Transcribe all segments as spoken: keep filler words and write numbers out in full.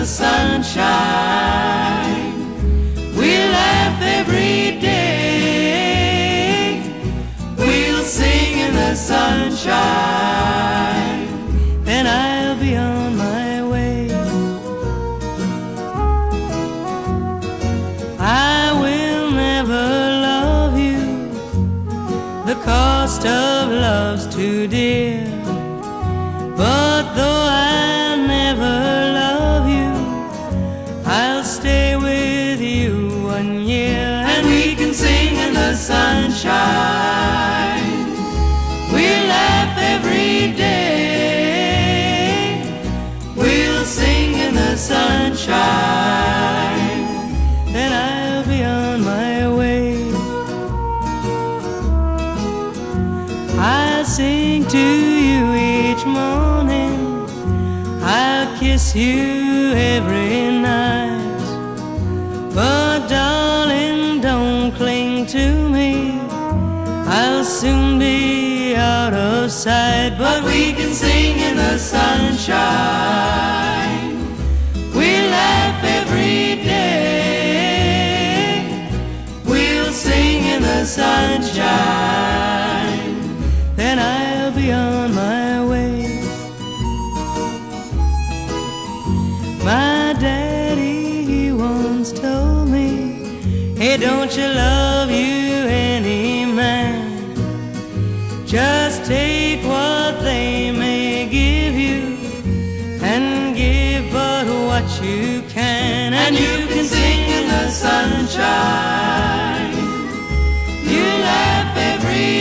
the sunshine. We laugh every day. We'll sing in the sunshine. Then I'll be on my way. I will never love you. The cost of love's too dear. But though I never love you, I'll stay with you one year, and we can sing in the sunshine. We laugh every day. We'll sing in the sunshine. Then I'll be on my way. I'll sing to you each morning. I'll kiss you every night. But darling, don't cling to me. I'll soon be out of sight. But we can sing in the sunshine. We laugh every day. We'll sing in the sunshine. Then I'll be on my way. My daddy, he once told me, hey, don't you love you any man? Just take what they may give you, and give but what you can, and you can sing in the sunshine. You laugh every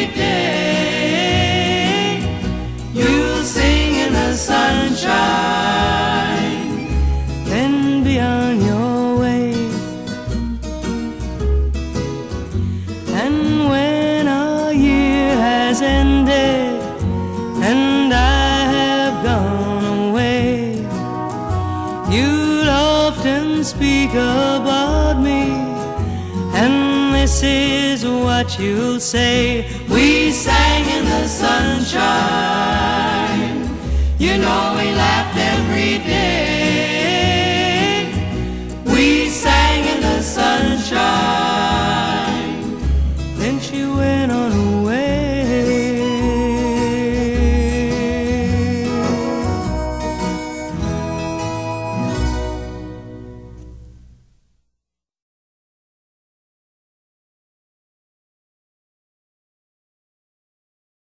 day. You'll sing in the sunshine. Then be on your way. And when our year has ended and I have gone away, you'll often speak about me, and this is what you'll say: we sang in the sunshine. You know we laughed every day.